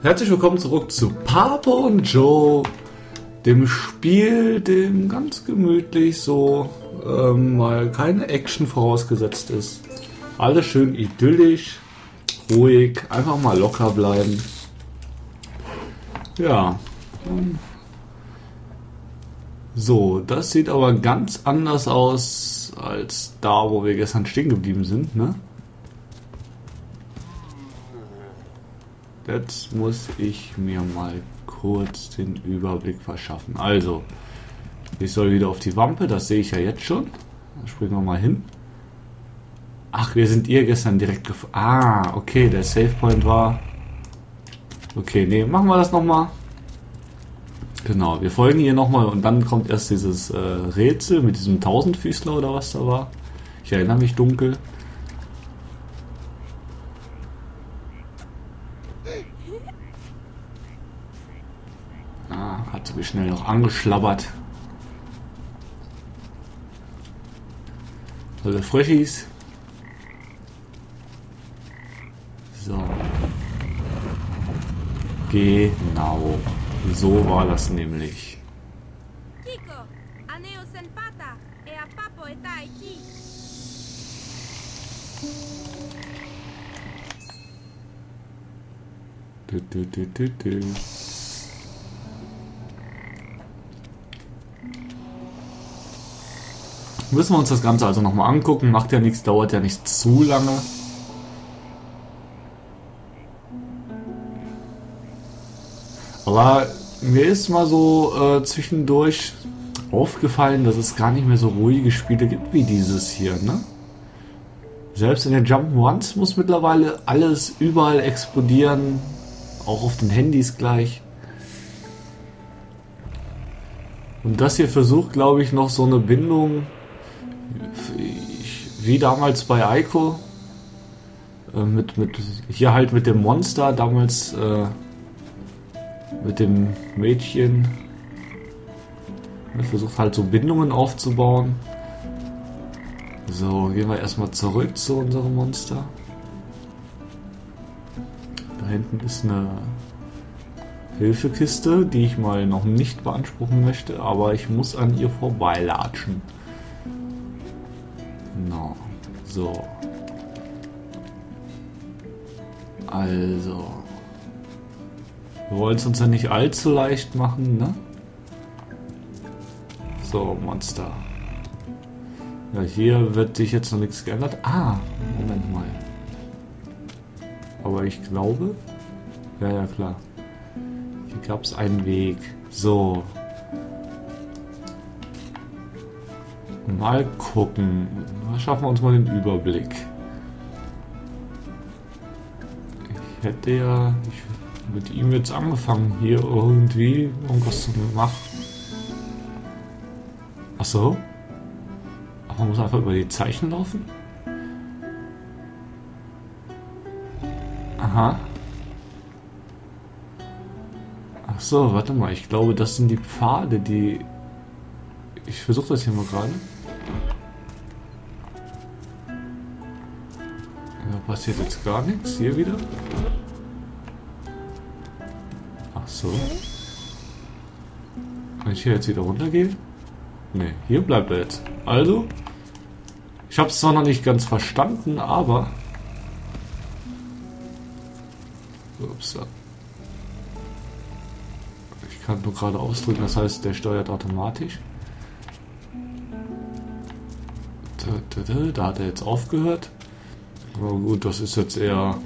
Herzlich willkommen zurück zu Papa und Joe, dem Spiel, dem ganz gemütlich so mal keine Action vorausgesetzt ist. Alles schön idyllisch, ruhig, einfach mal locker bleiben. Ja. So, das sieht aber ganz anders aus als da, wo wir gestern stehen geblieben sind, ne? Jetzt muss ich mir mal kurz den Überblick verschaffen. Also, ich soll wieder auf die Wampe, das sehe ich ja jetzt schon. Da springen wir mal hin. Ach, wir sind ihr gestern direkt gefahren. Ah, okay, der Savepoint war... Okay, nee, machen wir das nochmal. Genau, wir folgen hier nochmal und dann kommt erst dieses Rätsel mit diesem Tausendfüßler oder was da war. Ich erinnere mich dunkel. Hat sie mich schnell noch angeschlabbert. Tolle Fröschis. So. Genau. So war das nämlich. Kiko, Aneo Senpata, a Papo está aquí. Müssen wir uns das Ganze also nochmal angucken. Macht ja nichts, dauert ja nicht zu lange. Aber mir ist mal so zwischendurch aufgefallen, dass es gar nicht mehr so ruhige Spiele gibt wie dieses hier, ne? Selbst in den Jump'n'Runs muss mittlerweile alles überall explodieren. Auch auf den Handys gleich. Und das hier versucht, glaube ich, noch so eine Bindung wie damals bei Ico. Hier halt mit dem Monster, damals mit dem Mädchen. Versucht halt so Bindungen aufzubauen. So, gehen wir erstmal zurück zu unserem Monster. Da hinten ist eine Hilfekiste, die ich mal noch nicht beanspruchen möchte, aber ich muss an ihr vorbeilatschen. Genau. So. Also. Wir wollen es uns ja nicht allzu leicht machen, ne? So, Monster. Ja, hier wird sich jetzt noch nichts geändert. Ah, Moment mal. Aber ich glaube... Ja, klar. Hier gab es einen Weg. So. Mal gucken. Da schaffen wir uns mal den Überblick. Ich hätte ja mit ihm jetzt angefangen, hier irgendwie irgendwas zu machen. Achso. Aber man muss einfach über die Zeichen laufen? Aha. Ach so, warte mal. Ich glaube, das sind die Pfade, die... Ich versuche das hier mal gerade. Da passiert jetzt gar nichts. Hier wieder. Ach so. Kann ich hier jetzt wieder runtergehen? Ne, hier bleibt er jetzt. Also, ich habe es zwar noch nicht ganz verstanden, aber... Ups. Ich kann nur gerade ausdrücken, das heißt, der steuert automatisch. Da hat er jetzt aufgehört. Aber gut, das ist jetzt eher...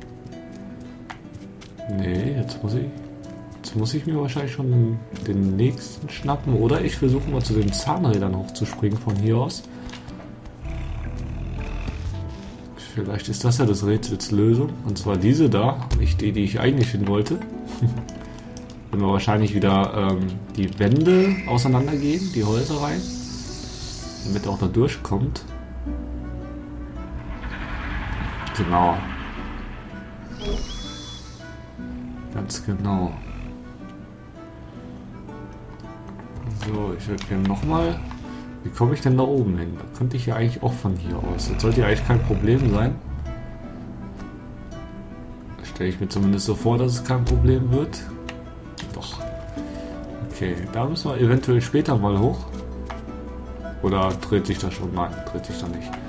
Nee, jetzt muss ich mir wahrscheinlich schon den nächsten schnappen. Oder ich versuche mal zu den Zahnrädern hochzuspringen von hier aus. Vielleicht ist das ja das Rätsels Lösung. Und zwar diese da, nicht die ich eigentlich hin wollte. Wenn wir wahrscheinlich wieder die Wände auseinandergehen, die Häuser rein. Damit er auch da durchkommt. Genau. Ganz genau. So, ich würde gerne nochmal. Wie komme ich denn da oben hin? Da könnte ich ja eigentlich auch von hier aus. Das sollte ja eigentlich kein Problem sein. Stelle ich mir zumindest so vor, dass es kein Problem wird. Doch. Okay, da müssen wir eventuell später mal hoch. Oder dreht sich das schon? Nein, dreht sich da nicht.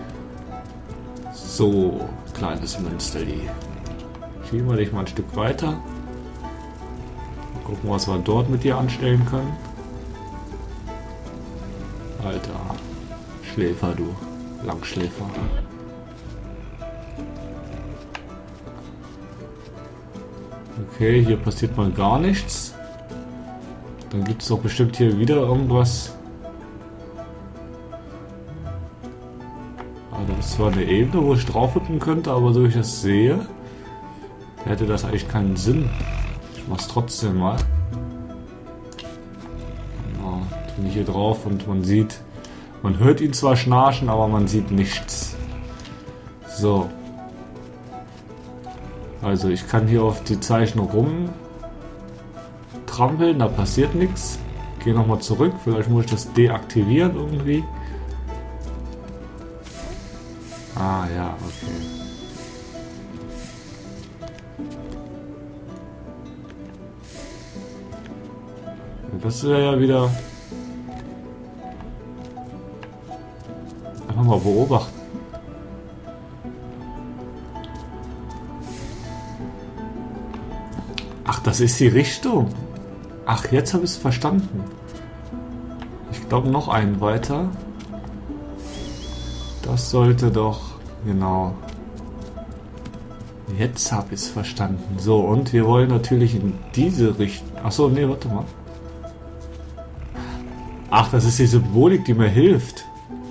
So, kleines Münsterli. Schieben wir dich mal ein Stück weiter. Gucken, was wir dort mit dir anstellen können. Alter, Schläfer, du. Langschläfer. Okay, hier passiert mal gar nichts. Dann gibt es doch bestimmt hier wieder irgendwas. Also das ist zwar eine Ebene, wo ich drauf hüpfen könnte, aber so wie ich das sehe, hätte das eigentlich keinen Sinn. Ich mach's trotzdem mal. Genau, bin ich hier drauf und man sieht, man hört ihn zwar schnarchen, aber man sieht nichts. So. Also ich kann hier auf die Zeichen rumtrampeln, da passiert nichts. Gehe nochmal zurück, vielleicht muss ich das deaktivieren irgendwie. Ah ja, okay. Das wäre ja wieder... Einfach mal beobachten. Ach, das ist die Richtung. Ach, jetzt habe ich es verstanden. Ich glaube noch einen weiter. Das sollte doch... Genau. Jetzt habe ich es verstanden. So, und wir wollen natürlich in diese Richtung... Achso, nee, warte mal. Ach, das ist die Symbolik, die mir hilft.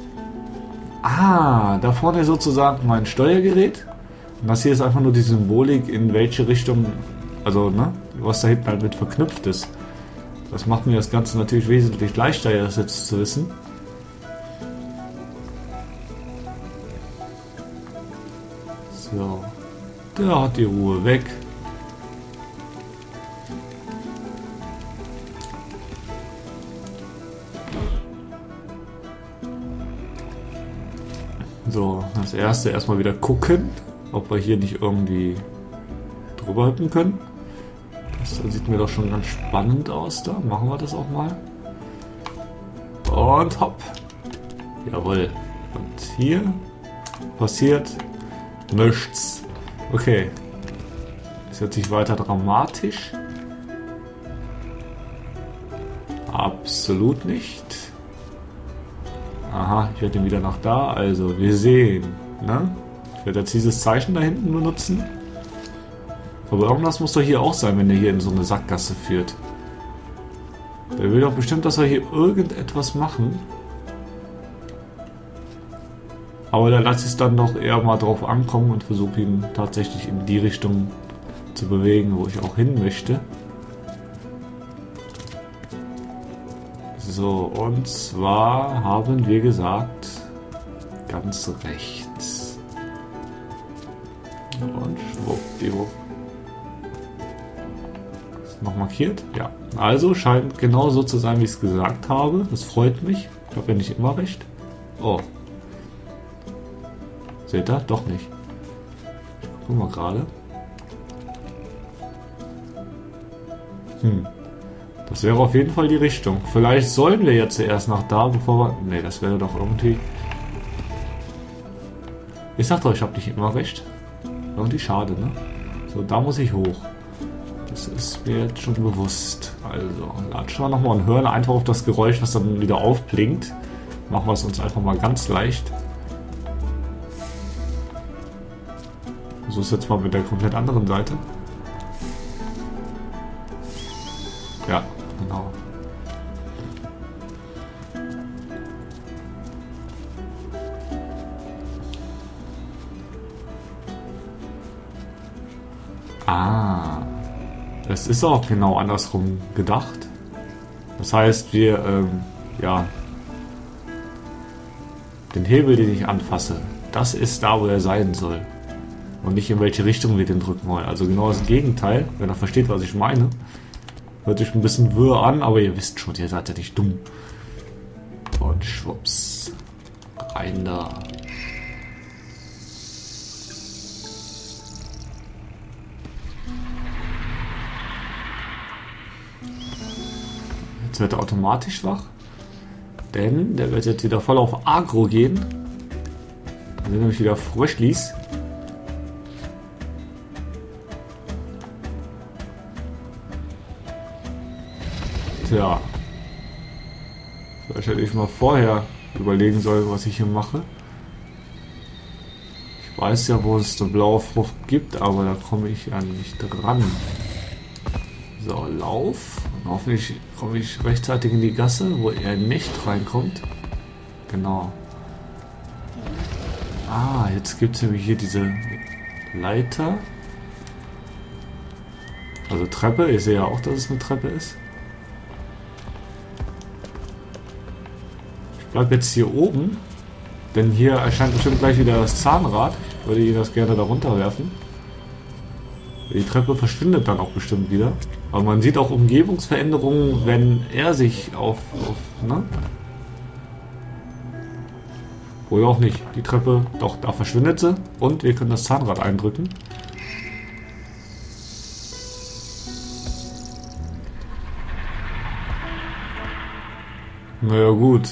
Ah, da vorne sozusagen mein Steuergerät. Und das hier ist einfach nur die Symbolik, in welche Richtung... Also, ne, was da hinten halt mit verknüpft ist. Das macht mir das Ganze natürlich wesentlich leichter, das jetzt zu wissen. So. Der hat die Ruhe weg. So, das erste erstmal wieder gucken, ob wir hier nicht irgendwie drüber hüpfen können. Das sieht mir doch schon ganz spannend aus da. Machen wir das auch mal. Und hopp. Jawohl. Und hier passiert nichts. Okay. Ist jetzt nicht weiter dramatisch. Absolut nicht. Aha, ich werde ihn wieder nach da. Also, wir sehen. Ne? Ich werde jetzt dieses Zeichen da hinten benutzen. Aber irgendwas muss doch hier auch sein, wenn der hier in so eine Sackgasse führt. Der will doch bestimmt, dass wir hier irgendetwas machen. Aber da lasse ich es dann doch eher mal drauf ankommen und versuche ihn tatsächlich in die Richtung zu bewegen, wo ich auch hin möchte. So, und zwar haben wir gesagt, ganz rechts. Und schwuppdiwupp. Ist noch markiert? Ja. Also scheint genau so zu sein, wie ich es gesagt habe. Das freut mich. Ich habe ja nicht immer recht. Oh. Seht ihr? Doch nicht. Gucken wir gerade. Das wäre auf jeden Fall die Richtung. Vielleicht sollen wir jetzt zuerst nach da, bevor wir... Ne, das wäre doch irgendwie... Ich sag doch, ich habe nicht immer recht. Irgendwie schade, ne? So, da muss ich hoch. Das ist mir jetzt schon bewusst. Also, latschen wir nochmal und hören einfach auf das Geräusch, was dann wieder aufblinkt. Machen wir es uns einfach mal ganz leicht. So ist jetzt mal mit der komplett anderen Seite. Ja, genau. Ah, es ist auch genau andersrum gedacht. Das heißt, wir, ja, den Hebel, den ich anfasse, das ist da, wo er sein soll. Und nicht in welche Richtung wir den drücken wollen. Also genau das Gegenteil, wenn er versteht, was ich meine. Hört sich ein bisschen wirr an, aber ihr wisst schon, ihr seid ja nicht dumm. Und schwupps. Rein da. Jetzt wird er automatisch wach. Denn der wird jetzt wieder voll auf Agro gehen. Wir sind nämlich wieder Fröschlis. Tja. Vielleicht hätte ich mal vorher überlegen sollen, was ich hier mache. Ich weiß ja, wo es eine blaue Frucht gibt, aber da komme ich ja nicht dran. So, Lauf. Und hoffentlich komme ich rechtzeitig in die Gasse, wo er nicht reinkommt. Genau. Ah, jetzt gibt es nämlich hier diese Leiter. Also Treppe. Ich sehe ja auch, dass es eine Treppe ist. Ich bleibe jetzt hier oben. Denn hier erscheint bestimmt gleich wieder das Zahnrad. Ich würde Ihnen das gerne da runterwerfen. Die Treppe verschwindet dann auch bestimmt wieder. Aber man sieht auch Umgebungsveränderungen, wenn er sich ne? Oder auch nicht. Die Treppe, doch, da verschwindet sie. Und wir können das Zahnrad eindrücken. Naja gut,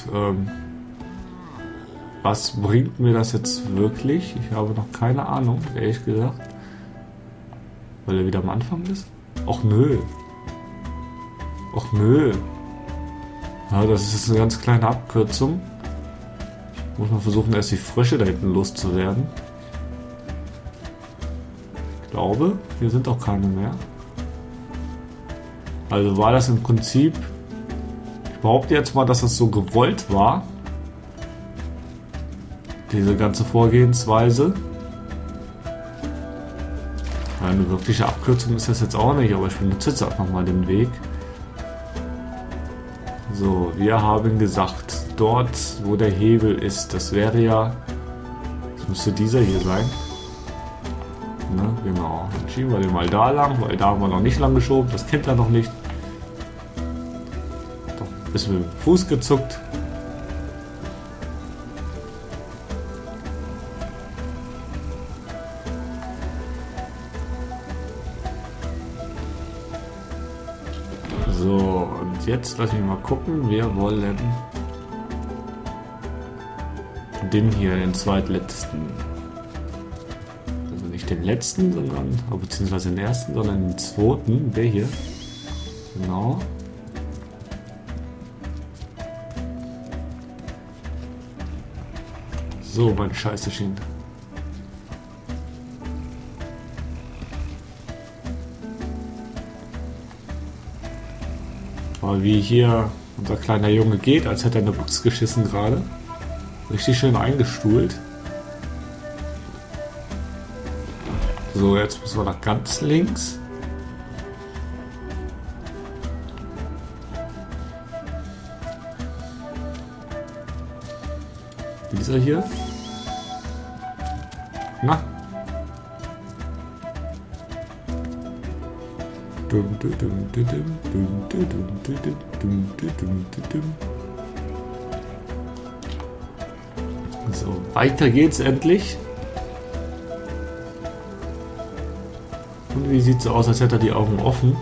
was bringt mir das jetzt wirklich? Ich habe noch keine Ahnung, ehrlich gesagt. Weil er wieder am Anfang ist? Och nö. Och nö. Ja, das ist jetzt eine ganz kleine Abkürzung. Muss man versuchen, erst die Frösche da hinten loszuwerden. Ich glaube, hier sind auch keine mehr. Also war das im Prinzip... Ich behaupte jetzt mal, dass das so gewollt war. Diese ganze Vorgehensweise. Eine wirkliche Abkürzung ist das jetzt auch nicht, aber ich benutze jetzt einfach mal den Weg. So, wir haben gesagt, dort wo der Hebel ist, das wäre ja, das müsste dieser hier sein. Ne, genau, dann schieben wir den mal da lang, weil da haben wir noch nicht lang geschoben, das kennt er noch nicht. Doch, ein bisschen mit dem Fuß gezuckt. So, und jetzt lass mich mal gucken. Wir wollen den hier, den zweitletzten. Also nicht den letzten, sondern, beziehungsweise den ersten, sondern den zweiten. Der hier. Genau. So, mein Scheißechen. Aber wie hier unser kleiner Junge geht, als hätte er eine Box geschissen gerade. Richtig schön eingestuhlt. So, jetzt müssen wir nach ganz links. Dieser hier. Na. So, weiter geht's endlich. Und wie sieht so aus, als hätte er die Augen offen?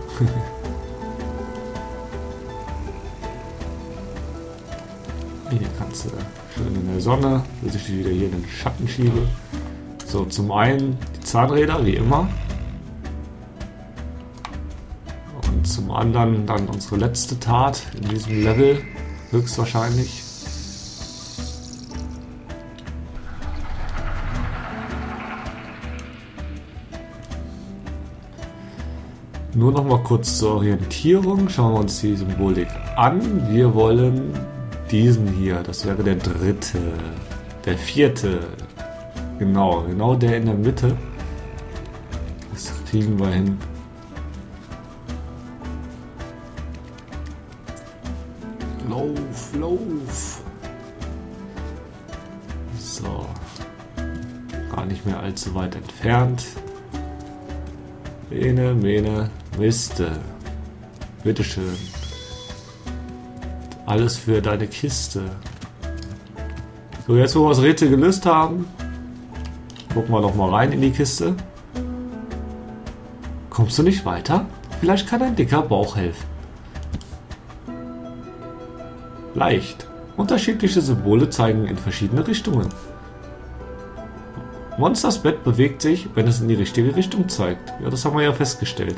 Hier kannst du schön in der Sonne, bis ich wieder hier in den Schatten schiebe. So, zum einen die Zahnräder, wie immer. Und zum anderen dann unsere letzte Tat in diesem Level, höchstwahrscheinlich. Nur noch mal kurz zur Orientierung. Schauen wir uns die Symbolik an. Wir wollen diesen hier. Das wäre der dritte. Der vierte. Genau der in der Mitte. Das kriegen wir hin. Lauf. So. Gar nicht mehr allzu weit entfernt. Mene, Miste. Bitteschön. Alles für deine Kiste. So, jetzt wo wir das Rätsel gelöst haben, gucken wir doch mal rein in die Kiste. Kommst du nicht weiter? Vielleicht kann ein dicker Bauch helfen. Leicht. Unterschiedliche Symbole zeigen in verschiedene Richtungen. Monsters Bett bewegt sich, wenn es in die richtige Richtung zeigt. Ja, das haben wir ja festgestellt.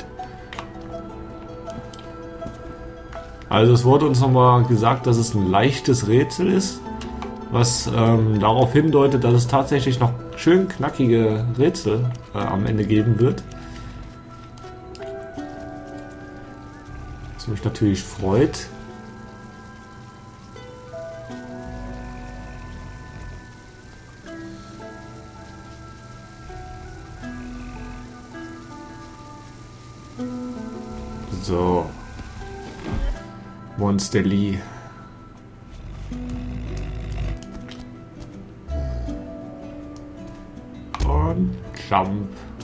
Also es wurde uns nochmal gesagt, dass es ein leichtes Rätsel ist, was darauf hindeutet, dass es tatsächlich noch schön knackige Rätsel am Ende geben wird. Was mich natürlich freut. So. Monster Lee. Und Jump.